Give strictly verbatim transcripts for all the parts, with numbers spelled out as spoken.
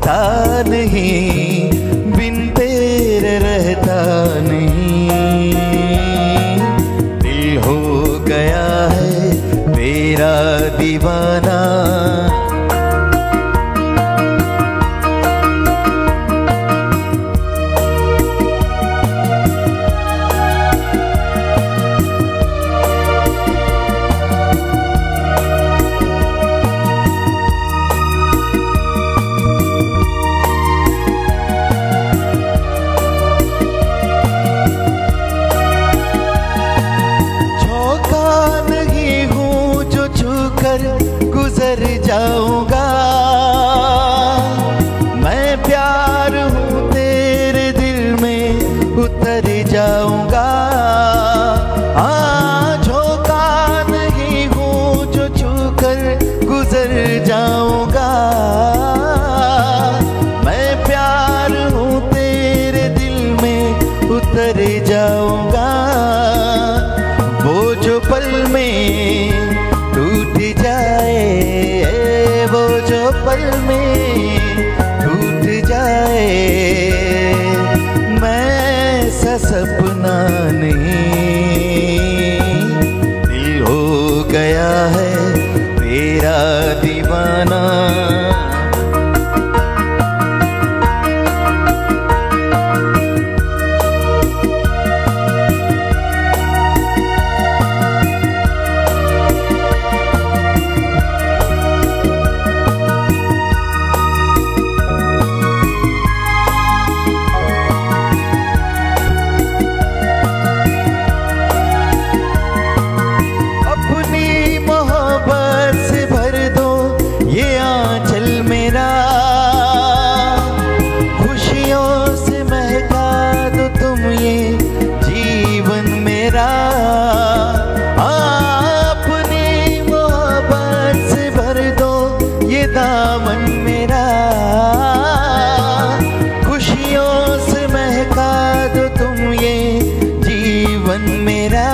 रहता नहीं, बिन तेरे रहता नहीं। दिल हो गया है तेरा दीवाना, गुजर जाऊंगा। मैं प्यार हूँ तेरे दिल में उतर जाऊंगा। हाँ झोंका नहीं हूँ जो छूकर गुजर जाऊंगा। मैं प्यार हूँ तेरे दिल में उतर जाऊंगा। वो जो पल में टूट जाए, वो जो पल में टूट जाए, मैं सा सपना नहीं। दिल हो गया है तेरा दीवाना, खुशियों से महका दो तुम ये जीवन मेरा। अपनी मोहब्बत से भर दो ये दामन मेरा। खुशियों से महका दो तुम ये जीवन मेरा।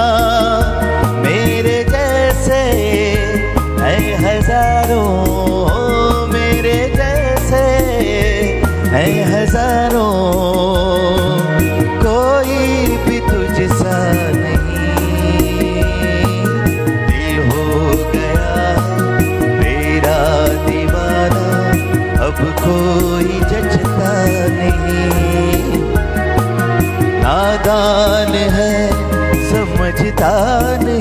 मेरे जैसे है हजारों, मेरे जैसे है हजारों, कोई भी तुझसा नहीं। दिल हो गया तेरा दीवाना, अब कोई जचता नहीं। नादान है समझता नहीं,